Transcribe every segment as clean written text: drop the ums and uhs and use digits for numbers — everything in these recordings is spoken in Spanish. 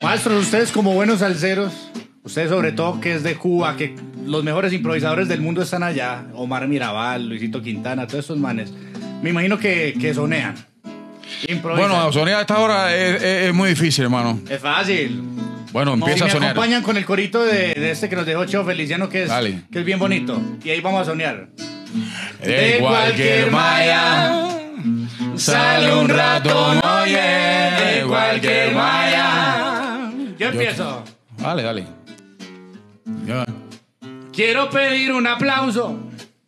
Maestros, ustedes como buenos salseros, ustedes sobre todo que es de Cuba, que los mejores improvisadores del mundo están allá, Omar Mirabal, Luisito Quintana, todos esos manes, me imagino que sonean, improvisan. Bueno, sonear a esta hora es muy difícil, hermano. Es fácil. Bueno, empieza a sonear. Me acompañan con el corito de este que nos dejó Cheo Feliciano, que es bien bonito, y ahí vamos a sonear. De cualquier malla sale un ratón, oye, de cualquier malla. Yo empiezo. Dale. Ya. Quiero pedir un aplauso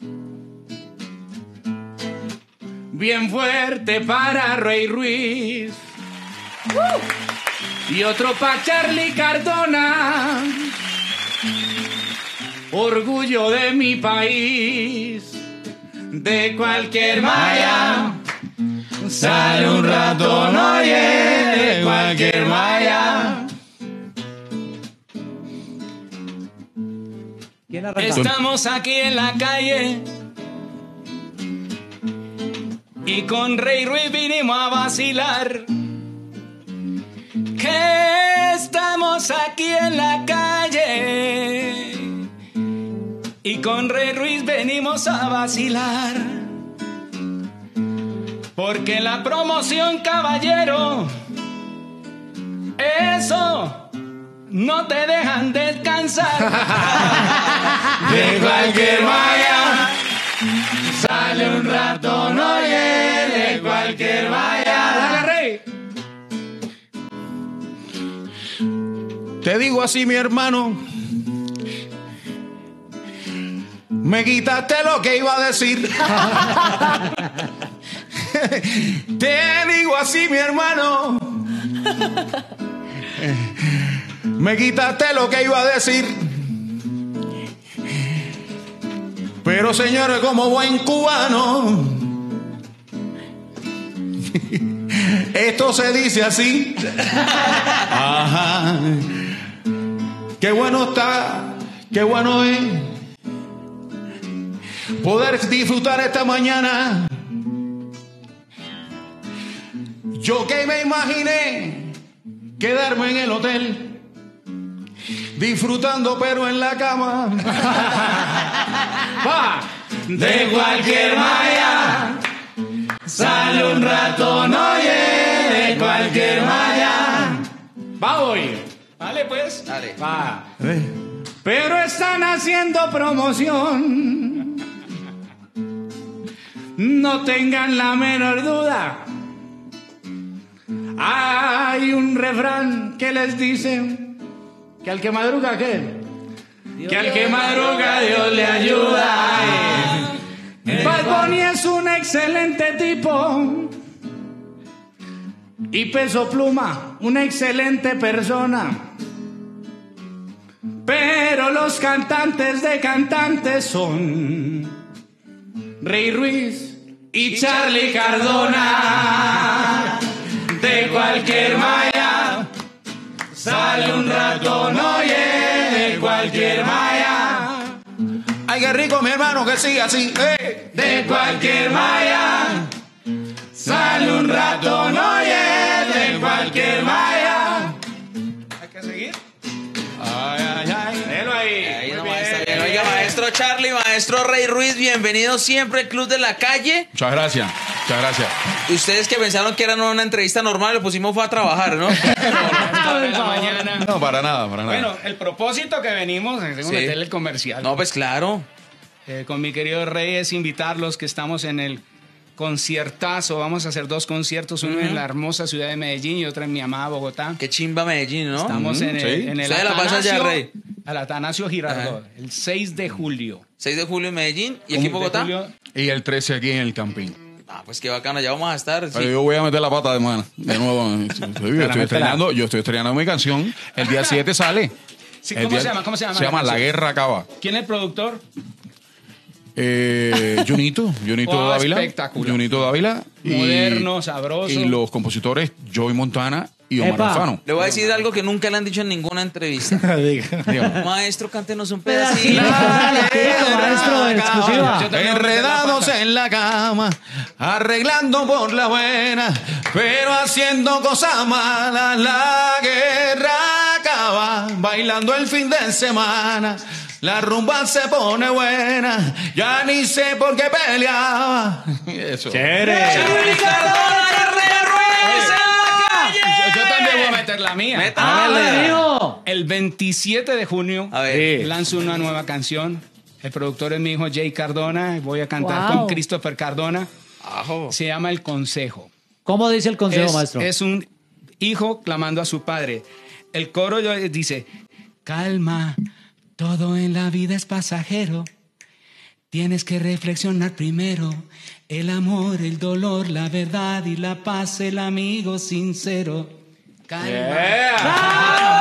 bien fuerte para Rey Ruiz y otro para Charly Cardona, orgullo de mi país. De cualquier malla sale un ratón, oye, de cualquier malla. Estamos aquí en la calle y con Rey Ruiz vinimos a vacilar. Que estamos aquí en la calle y con Rey Ruiz venimos a vacilar. Porque la promoción, caballero, eso no te dejan descansar. De cualquier malla sale un ratón, oye, de cualquier malla. Dale, Rey. Te digo así, mi hermano, me quitaste lo que iba a decir. Te digo así, mi hermano, me quitaste lo que iba a decir. Pero señores, como buen cubano, esto se dice así. Ajá. Qué bueno está, qué bueno es poder disfrutar esta mañana. Yo que me imaginé quedarme en el hotel disfrutando pero en la cama. De cualquier malla sale un ratón, oye, de cualquier malla. Va hoy. Vale, pues. Dale. Va. Pero están haciendo promoción. No tengan la menor duda. Hay un refrán que les dice que al que madruga, ¿qué? Que al que madruga Dios le ayuda. Bad Bunny es un excelente tipo y Peso Pluma una excelente persona. Pero los cantantes de cantantes son Rey Ruiz y Charly Cardona. De cualquier malla sale un ratón, oye, de cualquier malla. Ay, qué rico, mi hermano, que siga así. De cualquier malla sale un ratón, oye, de cualquier malla. Hay que seguir. Velo ahí. Ahí Muy nomás está bien. bien. Oiga, maestro Charly, maestro Rey Ruiz, bienvenido siempre al Club de la Calle. Muchas gracias. Y ustedes que pensaron que era una entrevista normal, lo pusimos fue a trabajar, ¿no? De la mañana. No, para nada. Bueno, el propósito que venimos, según Sí. meterle el comercial, No, pues claro. con mi querido Rey, es invitarlos que estamos en el conciertazo. Vamos a hacer 2 conciertos, uno en la hermosa ciudad de Medellín y otro en mi amada Bogotá. Qué chimba Medellín, ¿no? Estamos en sí. el ¿Usted la pasa allá, Rey? al Atanasio Girardot, Ajá. el 6 de julio. 6 de julio en Medellín y aquí en Bogotá. Y el 13 aquí en el Campín. Ah, pues qué bacano, ya vamos a estar. Sí. Pero yo voy a meter la pata de nuevo. Yo estoy estrenando mi canción. El día 7 sale. Sí, El ¿cómo día- se llama? ¿Cómo se llama? Se llama La Guerra Acaba. ¿Quién es el productor? Junito Oh, Dávila. espectacular. Junito Dávila. Moderno, sabroso. Y los compositores Joey Montana y Omar Epa. Alfano. Le voy a decir algo que nunca le han dicho en ninguna entrevista. Dígame. Maestro, cántenos un Pedacito, pedacito. maestro, en exclusiva. Enredados en la cama, arreglando por la buena, pero haciendo cosas malas. La guerra bailando el fin de semana. La rumba se pone buena, ya ni sé por qué peleaba. Eso. Chévere. Yo también voy a meter la mía. Métale. Amigo. El 27 de junio A ver. lanzo una nueva canción. El productor es mi hijo Jay Cardona. Voy a cantar Wow. con Christopher Cardona. Ajo. Se llama El Consejo. ¿Cómo dice el consejo, maestro? Es un hijo clamando a su padre. El coro dice: calma, todo en la vida es pasajero. Tienes que reflexionar primero. El amor, el dolor, la verdad y la paz, el amigo sincero. Calma. ¡Bravo!